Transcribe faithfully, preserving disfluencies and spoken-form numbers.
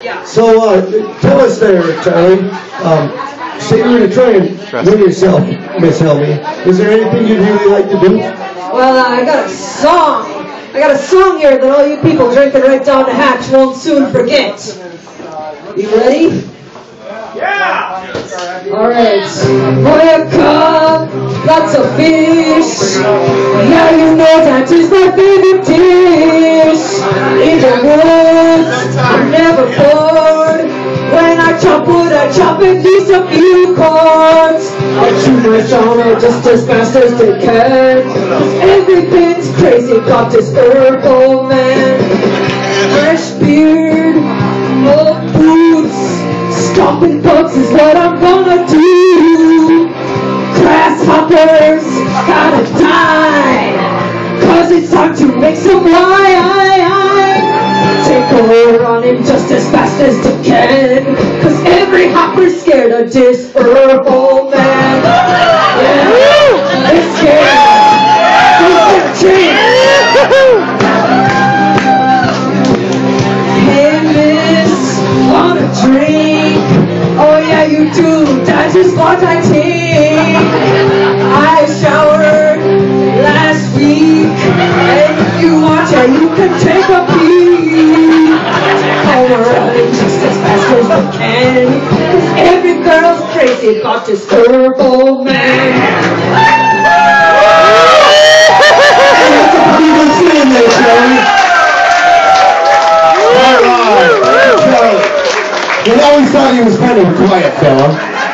So, uh, tell us there, Charlie. Um, say you're going to try and win yourself, Miss Helmi. Is there anything you'd really like to do? Well, uh, I got a song. I got a song here that all you people drinking right down the hatch won't soon forget. You ready? Yeah! Alright. For your cup, lots of fish. Yeah, you know that is my favorite dish. In the woods, I'm never bored. When I chop wood, I chop at least a few chords. I chew my genre just as fast as they can. Everything's crazy about this Urho Man. Fresh beard, old boots, stomping bugs is what I'm gonna do. Grasshoppers gotta die, cause it's time to make some wine. Take a run in just as fast as you can, cause every hopper's scared of this Urho Man. Yeah, they're scared. They're scared. Hey miss, wanna drink? Oh yeah you do, that's just what I think. I showered last week, and if you want, yeah, you can take a peek. Oh, we're running just as fast as we can, cause every girl's crazy about this Urho Man. That's a pretty good scene there, Charlie. All right. Charlie. We always thought he was kind of a quiet fella.